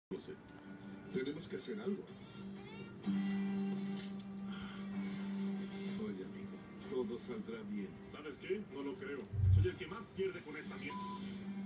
Lo sé. Tenemos que hacer algo. Oye, amigo, todo saldrá bien. ¿Sabes qué? No lo creo. Soy el que más pierde con esta mierda.